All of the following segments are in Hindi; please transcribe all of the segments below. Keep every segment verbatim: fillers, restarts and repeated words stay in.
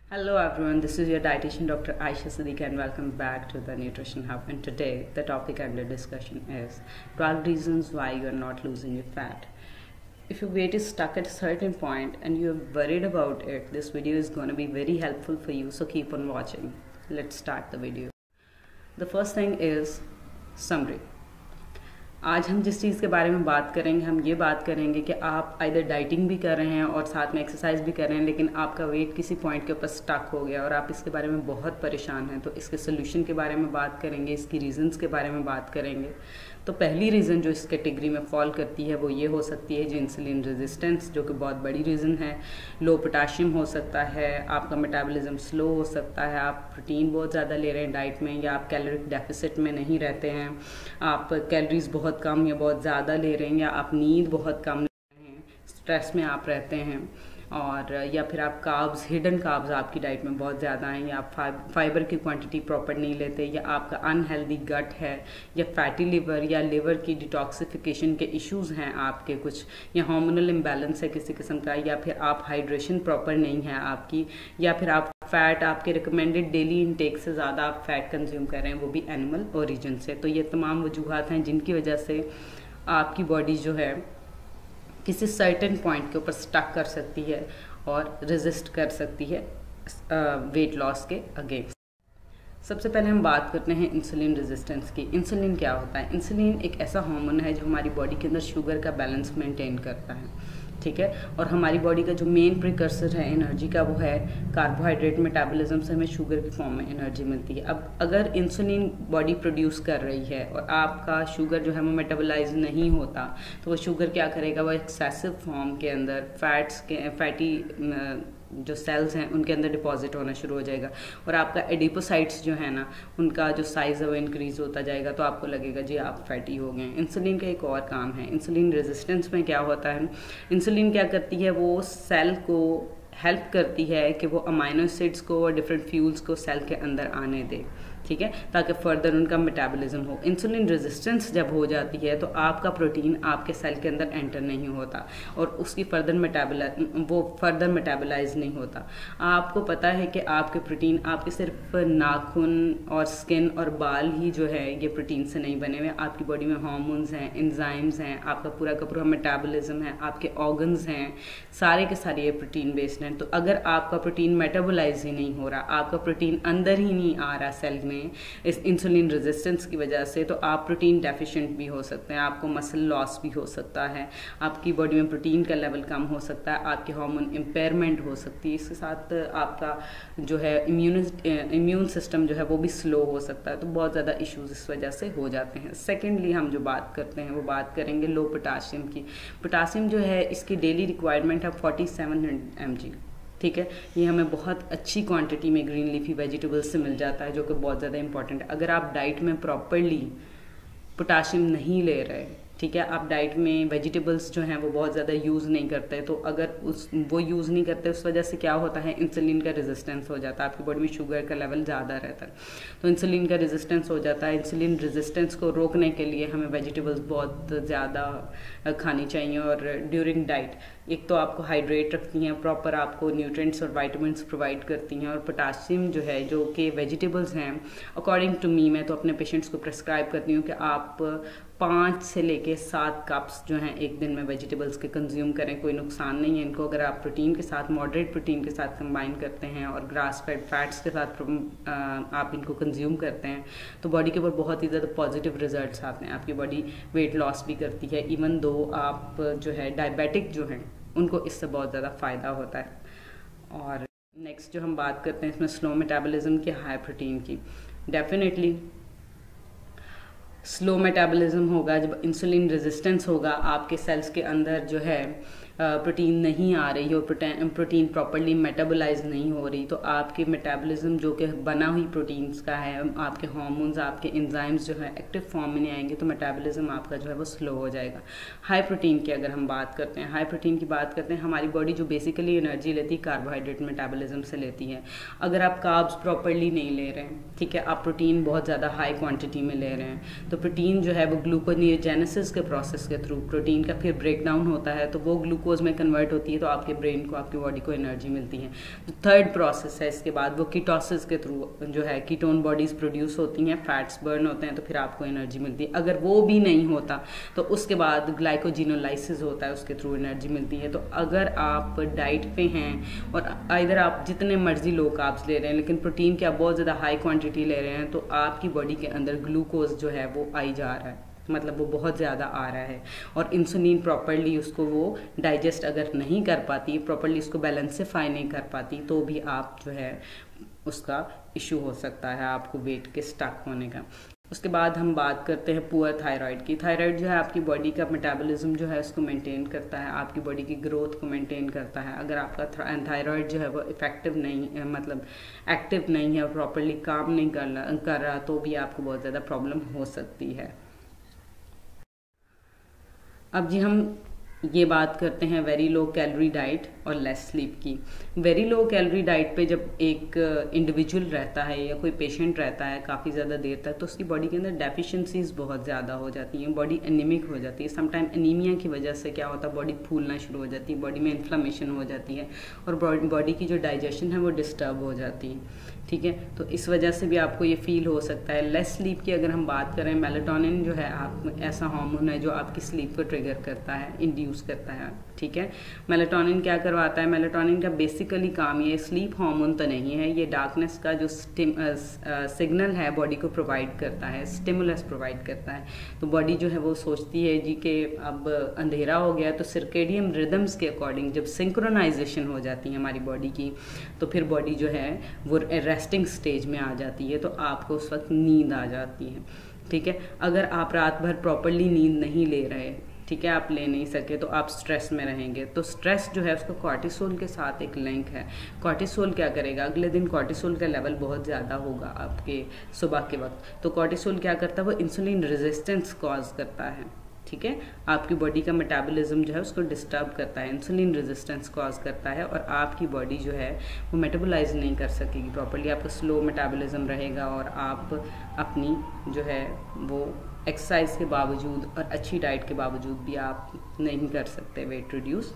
Hello everyone, this is your dietitian Doctor Aisha Siddiqui and welcome back to the Nutrition Hub. And today the topic under discussion is twelve reasons why you are not losing your fat. If your weight is stuck at a certain point and you are worried about it, this video is going to be very helpful for you, so keep on watching. Let's start the video. The first thing is summary. आज हम जिस चीज़ के बारे में बात करेंगे, हम ये बात करेंगे कि आप आइदर डाइटिंग भी कर रहे हैं और साथ में एक्सरसाइज भी कर रहे हैं, लेकिन आपका वेट किसी पॉइंट के ऊपर स्टक हो गया और आप इसके बारे में बहुत परेशान हैं, तो इसके सोल्यूशन के बारे में बात करेंगे, इसकी रीज़न्स के बारे में बात करेंगे। तो पहली रीज़न जो इस कैटेगरी में फॉल करती है वो ये हो सकती है जी इंसुलिन रेजिस्टेंस, जो कि बहुत बड़ी रीज़न है। लो पोटाशियम हो सकता है, आपका मेटाबॉलिज्म स्लो हो सकता है, आप प्रोटीन बहुत ज़्यादा ले रहे हैं डाइट में, या आप कैलोरिक डेफिसिट में नहीं रहते हैं, आप कैलोरीज बहुत कम या बहुत ज़्यादा ले रहे हैं, या आप नींद बहुत कम ले रहे हैं, स्ट्रेस में आप रहते हैं, और या फिर आप कार्ब्स, हिडन कार्ब्स आपकी डाइट में बहुत ज़्यादा हैं, या आप फाइबर की क्वांटिटी प्रॉपर नहीं लेते, या आपका अनहेल्दी गट है, या फैटी लिवर, या लिवर की डिटॉक्सिफिकेशन के इश्यूज़ हैं आपके कुछ, या हार्मोनल इम्बैलेंस है किसी किस्म का, या फिर आप हाइड्रेशन प्रॉपर नहीं है आपकी, या फिर आप फैट आपके रिकमेंडेड डेली इनटेक से ज़्यादा आप फैट कंज्यूम कर रहे हैं, वो भी एनिमल ओरिजिन से। तो ये तमाम वजूहात हैं जिनकी वजह से आपकी बॉडी जो है किसी सर्टेन पॉइंट के ऊपर स्टक कर सकती है और रेजिस्ट कर सकती है वेट लॉस के अगेंस्ट। सबसे पहले हम बात करते हैं इंसुलिन रेजिस्टेंस की। इंसुलिन क्या होता है? इंसुलिन एक ऐसा हार्मोन है जो हमारी बॉडी के अंदर शुगर का बैलेंस मेंटेन करता है, ठीक है। और हमारी बॉडी का जो मेन प्रिकर्सर है एनर्जी का वो है कार्बोहाइड्रेट। मेटाबॉलिज्म से हमें शुगर की फॉर्म में एनर्जी मिलती है। अब अगर इंसुलिन बॉडी प्रोड्यूस कर रही है और आपका शुगर जो है वो मेटाबोलाइज नहीं होता, तो वो शुगर क्या करेगा, वो एक्सेसिव फॉर्म के अंदर फैट्स के फैटी जो सेल्स हैं उनके अंदर डिपॉजिट होना शुरू हो जाएगा, और आपका एडिपोसाइट्स जो है ना उनका जो साइज़ है वो इंक्रीज होता जाएगा, तो आपको लगेगा जी आप फैटी हो गए। इंसुलिन का एक और काम है, इंसुलिन रेजिस्टेंस में क्या होता है, इंसुलिन क्या करती है, वो सेल को हेल्प करती है कि वो अमाइनो एसिड्स को और डिफरेंट फ्यूल्स को सेल के अंदर आने दे, ठीक है, ताकि फर्दर उनका मेटाबॉलिज्म हो। इंसुलिन रेजिस्टेंस जब हो जाती है तो आपका प्रोटीन आपके सेल के अंदर एंटर नहीं होता और उसकी फर्दर मेटाबोलाइज वो फर्दर मेटाबोलाइज नहीं होता। आपको पता है कि आपके प्रोटीन आपके सिर्फ नाखून और स्किन और बाल ही जो है ये प्रोटीन से नहीं बने हुए, आपकी बॉडी में हार्मोन्स हैं, एंजाइम्स हैं, आपका पूरा का पूरा मेटाबॉलिज्म है, आपके ऑर्गन्स हैं, सारे के सारे ये प्रोटीन बेस्ड हैं। तो अगर आपका प्रोटीन मेटाबोलाइज ही नहीं हो रहा, आपका प्रोटीन अंदर ही नहीं आ रहा सेल में इस इंसुलिन रेजिस्टेंस की वजह से, तो आप प्रोटीन डेफिशिएंट भी हो सकते हैं, आपको मसल लॉस भी हो सकता है, आपकी बॉडी में प्रोटीन का लेवल कम हो सकता है, आपके हार्मोन इम्पेयरमेंट हो सकती है, इसके साथ आपका जो है इम्यून इम्यून सिस्टम जो है वो भी स्लो हो सकता है। तो बहुत ज़्यादा इश्यूज इस वजह से हो जाते हैं। सेकेंडली हम जो बात करते हैं वो बात करेंगे लो पोटाशियम की। पोटाशियम जो है इसकी डेली रिक्वायरमेंट है फोर्टी सेवन एम जी, ठीक है। ये हमें बहुत अच्छी क्वांटिटी में ग्रीन लीफी वेजिटेबल्स से मिल जाता है, जो कि बहुत ज़्यादा इंपॉर्टेंट है। अगर आप डाइट में प्रॉपरली पोटाशियम नहीं ले रहे, ठीक है, आप डाइट में वेजिटेबल्स जो हैं वो बहुत ज़्यादा यूज़ नहीं करते, तो अगर उस वो यूज़ नहीं करते उस वजह से क्या होता है, इंसुलिन का रेजिस्टेंस हो जाता है, आपकी बॉडी में शुगर का लेवल ज़्यादा रहता है, तो इंसुलिन का रेजिस्टेंस हो जाता है। इंसुलिन रेजिस्टेंस को रोकने के लिए हमें वेजिटेबल्स बहुत ज़्यादा खानी चाहिए, और ड्यूरिंग डाइट एक तो आपको हाइड्रेट रखती हैं, प्रॉपर आपको न्यूट्रिएंट्स और वाइटामिन्स प्रोवाइड करती हैं, और पोटाशियम जो है जो कि वेजिटेबल्स हैं, अकॉर्डिंग टू मी मैं तो अपने पेशेंट्स को प्रेस्क्राइब करती हूँ कि आप पाँच से लेके सात कप्स जो हैं एक दिन में वेजिटेबल्स के कंज्यूम करें, कोई नुकसान नहीं है इनको। अगर आप प्रोटीन के साथ, मॉडरेट प्रोटीन के साथ कंबाइन करते हैं और ग्रास फेड फैट्स के साथ आप इनको कंज्यूम करते हैं, तो बॉडी के ऊपर बहुत ही ज़्यादा पॉजिटिव रिजल्ट्स आते हैं। आपकी बॉडी वेट लॉस भी करती है, इवन दो आप जो है डायबिटिक जो हैं उनको इससे बहुत ज़्यादा फ़ायदा होता है। और नेक्स्ट जो हम बात करते हैं इसमें स्लो मेटाबॉलिज्म की, हाई प्रोटीन की। डेफिनेटली स्लो मेटाबॉलिज्म होगा जब इंसुलिन रेजिस्टेंस होगा, आपके सेल्स के अंदर जो है प्रोटीन नहीं आ रही और प्रोटीन प्रॉपरली मेटाबोलाइज नहीं हो रही, तो आपके मेटाबॉलिज्म जो कि बना हुई प्रोटीन्स का है, आपके हार्मोन्स, आपके एंजाइम्स जो है एक्टिव फॉर्म में नहीं आएंगे, तो मेटाबॉलिज्म आपका जो है वो स्लो हो जाएगा। हाई प्रोटीन की अगर हम बात करते हैं, हाई प्रोटीन की बात करते हैं, हमारी बॉडी जो बेसिकली एनर्जी लेती है कार्बोहाइड्रेट मेटाबॉलिज्म से लेती है। अगर आप कार्ब्स प्रॉपरली नहीं ले रहे हैं, ठीक है, आप प्रोटीन बहुत ज़्यादा हाई क्वान्टिटी में ले रहे हैं, तो प्रोटीन जो है वो ग्लूकोनियोजेनेसिस के प्रोसेस के थ्रू प्रोटीन का फिर ब्रेक डाउन होता है, तो वो ग्लूकोज ग्लूकोज में कन्वर्ट होती है तो आपके ब्रेन को, आपकी बॉडी को एनर्जी मिलती है। जो थर्ड प्रोसेस है इसके बाद वो कीटोसिस के थ्रू जो है कीटोन बॉडीज प्रोड्यूस होती हैं, फैट्स बर्न होते हैं, तो फिर आपको एनर्जी मिलती है। अगर वो भी नहीं होता तो उसके बाद ग्लाइकोजिनोलाइसिस होता है, उसके थ्रू एनर्जी मिलती है। तो अगर आप डाइट पे हैं और इधर आप जितने मर्जी लो कार्ब्स ले रहे हैं लेकिन प्रोटीन की आप बहुत ज़्यादा हाई क्वांटिटी ले रहे हैं, तो आपकी बॉडी के अंदर ग्लूकोज जो है वो आई जा रहा है, मतलब वो बहुत ज़्यादा आ रहा है, और इंसुलिन प्रॉपरली उसको वो डाइजेस्ट अगर नहीं कर पाती, प्रॉपरली उसको बैलेंसिफाई नहीं कर पाती, तो भी आप जो है उसका इशू हो सकता है, आपको वेट के स्टक होने का। उसके बाद हम बात करते हैं पुअर थायराइड की। थायराइड जो है आपकी बॉडी का मेटाबॉलिज्म जो है उसको मेंटेन करता है, आपकी बॉडी की ग्रोथ को मेंटेन करता है। अगर आपका थायराइड जो है वो इफेक्टिव नहीं, मतलब एक्टिव नहीं है और प्रॉपरली काम नहीं कर कर रहा, तो भी आपको बहुत ज़्यादा प्रॉब्लम हो सकती है। अब जी हम ये बात करते हैं वेरी लो कैलोरी डाइट और लेस स्लीप की। वेरी लो कैलोरी डाइट पे जब एक इंडिविजुअल रहता है या कोई पेशेंट रहता है काफ़ी ज़्यादा देर तक, तो उसकी बॉडी के अंदर डेफिशिएंसीज बहुत ज़्यादा हो जाती हैं, बॉडी एनीमिक हो जाती है। समटाइम एनीमिया की वजह से क्या होता है, बॉडी फूलना शुरू हो जाती है, बॉडी में इन्फ्लेमेशन हो जाती है और बॉडी की जो डाइजेशन है वो डिस्टर्ब हो जाती है। ठीक है, तो इस वजह से भी आपको ये फील हो सकता है। लेस स्लीप की अगर हम बात करें, मेलाटोनिन जो है आप ऐसा हार्मोन है जो आपकी स्लीप को ट्रिगर करता है, इंड्यूस करता है। ठीक है, मेलाटोनिन क्या करवाता है, मेलाटोनिन का बेसिकली काम ये स्लीप हार्मोन तो नहीं है, ये डार्कनेस का जो सिग्नल है बॉडी को प्रोवाइड करता है, स्टिमुलस प्रोवाइड करता है। तो बॉडी जो है वो सोचती है जी कि अब अंधेरा हो गया, तो सर्केडियम रिदम्स के अकॉर्डिंग जब सिंक्रोनाइजेशन हो जाती है हमारी बॉडी की, तो फिर बॉडी जो है वो रेस्टिंग स्टेज में आ जाती है, तो आपको उस वक्त नींद आ जाती है। ठीक है, अगर आप रात भर प्रॉपरली नींद नहीं ले रहे, ठीक है, आप ले नहीं सके, तो आप स्ट्रेस में रहेंगे। तो स्ट्रेस जो है उसका कॉर्टिसोल के साथ एक लिंक है। कॉर्टिसोल क्या करेगा, अगले दिन कॉर्टिसोल का लेवल बहुत ज़्यादा होगा आपके सुबह के वक्त। तो कॉर्टिसोल क्या करता है, वो इंसुलिन रेजिस्टेंस कॉज करता है। ठीक है, आपकी बॉडी का मेटाबॉलिज्म जो है उसको डिस्टर्ब करता है, इंसुलिन रेजिस्टेंस कॉज करता है, और आपकी बॉडी जो है वो मेटाबोलाइज नहीं कर सकेगी प्रॉपर्ली, आपका स्लो मेटाबॉलिज्म रहेगा और आप अपनी जो है वो एक्सरसाइज के बावजूद और अच्छी डाइट के बावजूद भी आप नहीं कर सकते weight reduce.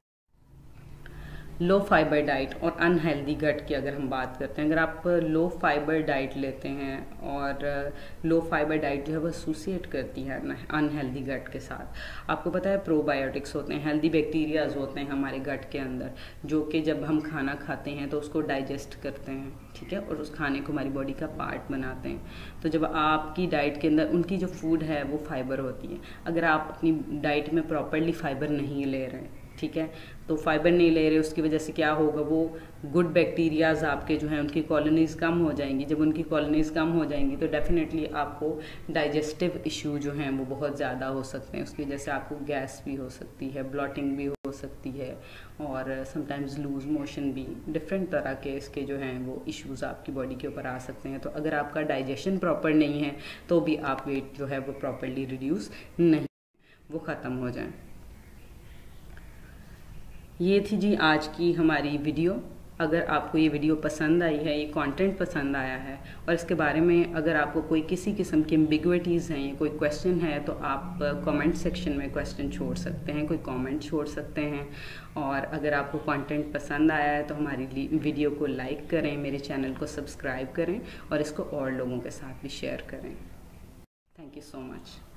Low fibre diet और अनहेल्दी गट की अगर हम बात करते हैं, अगर आप लो फाइबर डाइट लेते हैं और लो फाइबर डाइट जो है वो एसोसिएट करती है अनहेल्दी गट के साथ। आपको पता है प्रोबायोटिक्स होते हैं, हेल्दी बैक्टीरियाज होते हैं हमारे गट के अंदर, जो कि जब हम खाना खाते हैं तो उसको डाइजेस्ट करते हैं। ठीक है, और उस खाने को हमारी बॉडी का पार्ट बनाते हैं। तो जब आपकी डाइट के अंदर उनकी जो फूड है वो फाइबर होती है, अगर आप अपनी डाइट में प्रॉपरली फाइबर नहीं ले रहे, ठीक है, तो फाइबर नहीं ले रहे, उसकी वजह से क्या होगा, वो गुड बैक्टीरियाज आपके जो हैं उनकी कॉलोनीज कम हो जाएंगी। जब उनकी कॉलोनीज कम हो जाएंगी तो डेफिनेटली आपको डाइजेस्टिव इशू जो हैं वो बहुत ज़्यादा हो सकते हैं। उसकी वजह से आपको गैस भी हो सकती है, ब्लॉटिंग भी हो सकती है, और समटाइम्स लूज मोशन भी, डिफरेंट तरह के इसके जो हैं वो इश्यूज आपकी बॉडी के ऊपर आ सकते हैं। तो अगर आपका डाइजेशन प्रॉपर नहीं है तो भी आप वेट जो है वो प्रॉपरली रिड्यूस नहीं, वो ख़त्म हो जाए। ये थी जी आज की हमारी वीडियो। अगर आपको ये वीडियो पसंद आई है, ये कंटेंट पसंद आया है, और इसके बारे में अगर आपको कोई किसी किस्म की एम्बिग्विटीज़ हैं, कोई क्वेश्चन है, तो आप कमेंट सेक्शन में क्वेश्चन छोड़ सकते हैं, कोई कमेंट छोड़ सकते हैं। और अगर आपको कंटेंट पसंद आया है तो हमारी वीडियो को लाइक करें, मेरे चैनल को सब्सक्राइब करें और इसको और लोगों के साथ भी शेयर करें। Thank you so much.